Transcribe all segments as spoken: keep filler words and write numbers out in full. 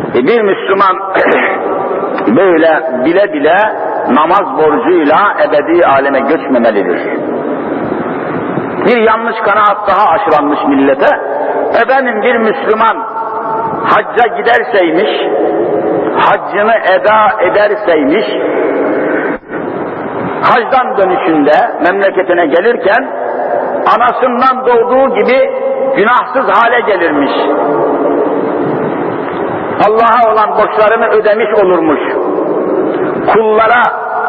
E bir Müslüman böyle bile bile namaz borcuyla ebedi aleme göçmemelidir. Bir yanlış kanaat daha aşılanmış millete. Efendim bir Müslüman hacca giderseymiş, haccını eda ederseymiş, hacdan dönüşünde memleketine gelirken anasından doğduğu gibi günahsız hale gelirmiş. Allah'a olan borçlarını ödemiş olurmuş. Kullara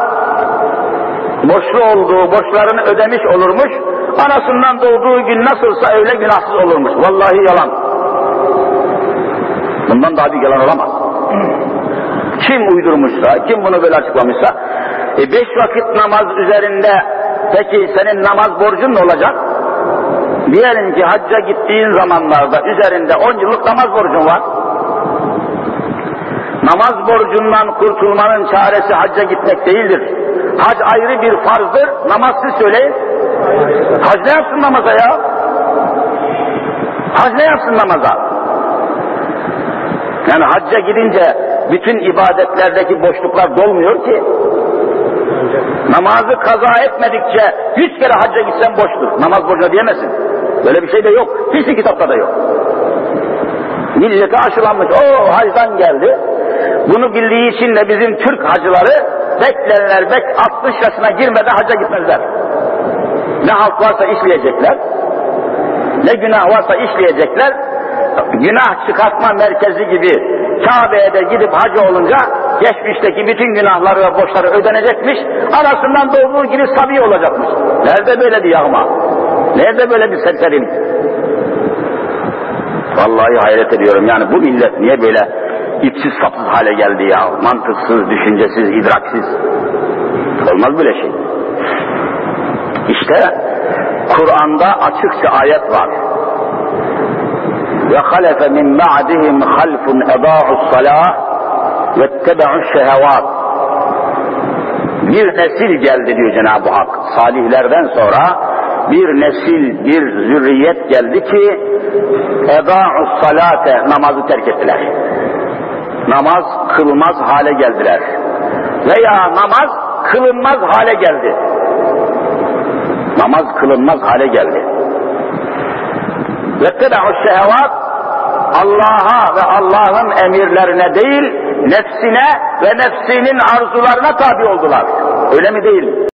borçlu olduğu borçlarını ödemiş olurmuş. Anasından doğduğu gün nasılsa öyle günahsız olurmuş. Vallahi yalan. Bundan daha bir yalan olamaz. Kim uydurmuşsa, kim bunu böyle açıklamışsa, e beş vakit namaz üzerinde peki senin namaz borcun ne olacak? Diyelim ki hacca gittiğin zamanlarda üzerinde on yıllık namaz borcun var. Namaz borcundan kurtulmanın çaresi hacca gitmek değildir. Hac ayrı bir farzdır. Namaz siz söyleyin. Hac ne yapsın namaza ya? Hac ne yapsın namaza? Yani hacca gidince bütün ibadetlerdeki boşluklar dolmuyor ki. Namazı kaza etmedikçe yüz kere hacca gitsen boştur. Namaz borcuna diyemezsin. Böyle bir şey de yok. Hiçbir kitapta da yok. Millete aşılanmış. O hacdan geldi. Bunu bildiği için de bizim Türk hacıları beklerler, bek altmış yaşına girmeden hacca gitmezler. Ne halk varsa işleyecekler, ne günah varsa işleyecekler. Günah çıkartma merkezi gibi Kabe'ye de gidip hacı olunca geçmişteki bütün günahları ve borçları ödenecekmiş. Anasından doğduğu gibi sabi olacakmış. Nerede böyle bir yağma? Nerede böyle bir serserilik? Vallahi hayret ediyorum yani bu millet niye böyle ipsiz sapsız hale geldi ya? Mantıksız, düşüncesiz, idraksiz. Olmaz böyle şey. İşte Kur'an'da açıkça ayet var. Ve halefe min ba'dihim halfun edâ'us salâh vettebe'u's şehevat. Bir nesil geldi diyor Cenab-ı Hak. Salihlerden sonra bir nesil, bir zürriyet geldi ki edâ'us salâte, namazı terk ettiler. Namaz kılmaz hale geldiler. Veya namaz kılınmaz hale geldi. Namaz kılınmaz hale geldi. وَاتَّبَعُوا الشَّهَوَاتِ Allah'a ve Allah'ın emirlerine değil, nefsine ve nefsinin arzularına tabi oldular. Öyle mi değil?